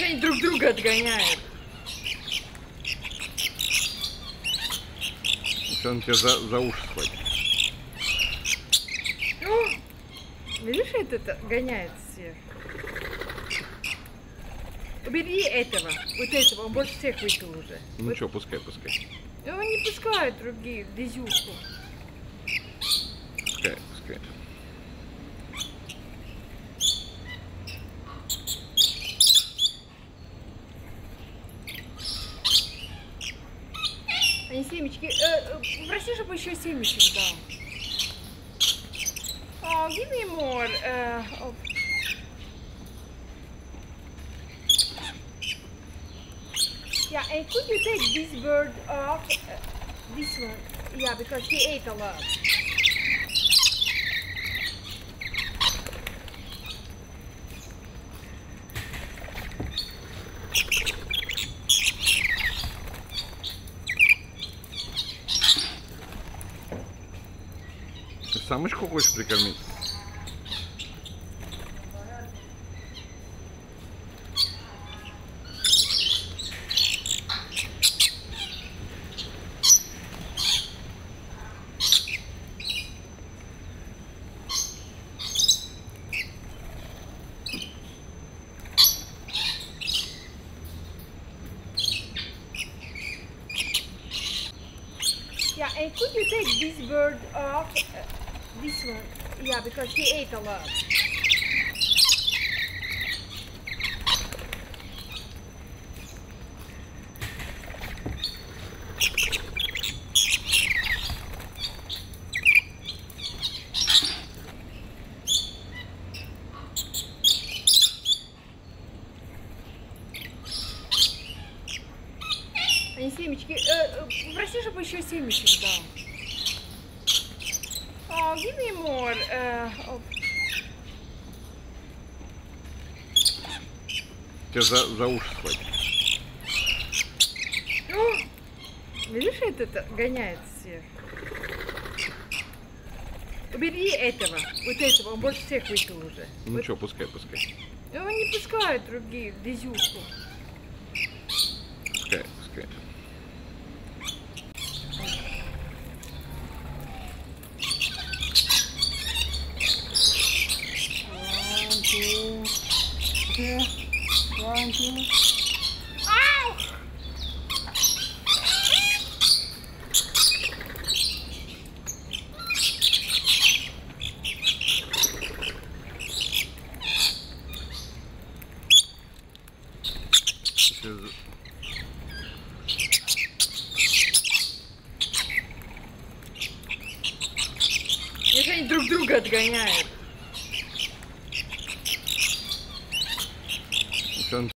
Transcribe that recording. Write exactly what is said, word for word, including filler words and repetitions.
Они друг друга отгоняют. Если он тебя за, за уши схватит. О, видишь, этот гоняет всех. Убери этого, вот этого, он больше всех выпил уже. Ну вот. что, пускай, пускай. Он не пускает других, дезюшку. Пускай, пускай. Они семечки. Э, попроси, чтобы еще семечек дал. Oh, give me more. Uh, of... Yeah, and could you take this bird off? Uh, this one. Yeah, because he ate a lot. Ты самочку хочешь прикормить? Yeah, and could you take this bird off? Uh, this one. Yeah, because he ate a lot. Они семечки. Э, попроси, чтобы еще семечек дал. Oh, give me more. Uh, of... Тебя за, за уши схватит. О, видишь, этот гоняет всех. Убери этого, вот этого, он больше всех выпил уже. Ну вот. что, пускай, пускай. Он не пускает других, дезюшку. Пускай, пускай. Yeah. One, two. Ow! Если они друг друга отгоняют. Если он